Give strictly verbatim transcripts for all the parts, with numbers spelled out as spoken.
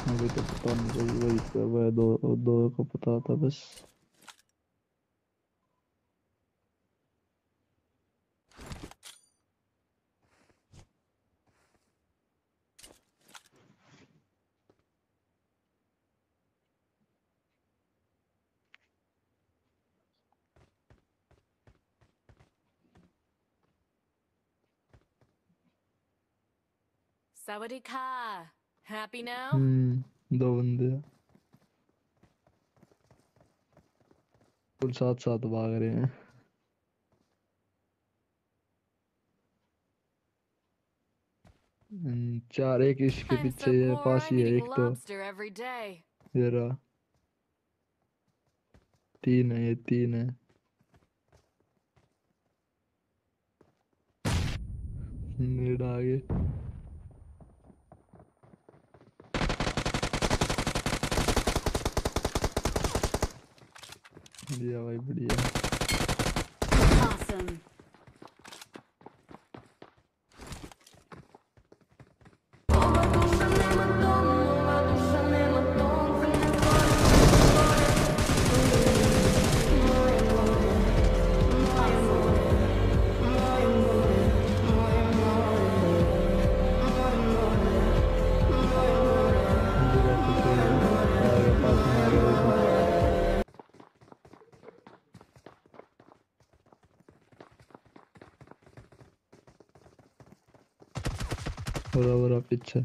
अभी तो पता नहीं भाई, वही तो वह दो दो को पता था बस। Sawadee-ka. Happy now? हम्म दो बंदे हैं, कुल साथ साथ भाग रहे हैं। हम्म, चार, एक इसके I'm पीछे so ये poor, पास ही I'm है eating एक तो। lobster every day. ये रहा, तीन है, ये तीन है। नेड आगे। बढ़िया भाई बढ़िया। Awesome. मेरा पीछे आ गया, पास में आ गया देखो। बुरा बुरा पीछे,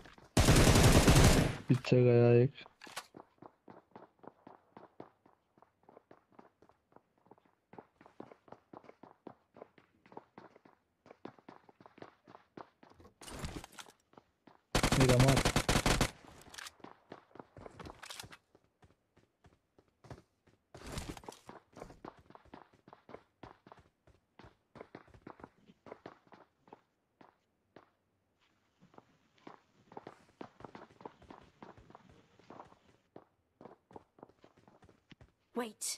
पीछे गया एक। मेरा मार। Wait.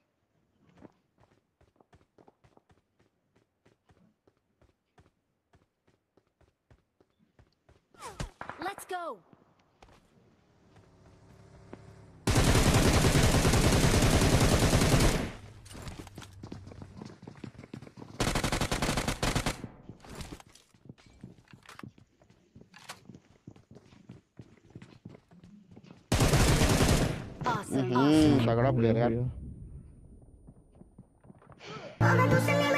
Let's go. Awesome. Hmm Awesome. तगड़ा हो गया प्लेयर हो यार। गया।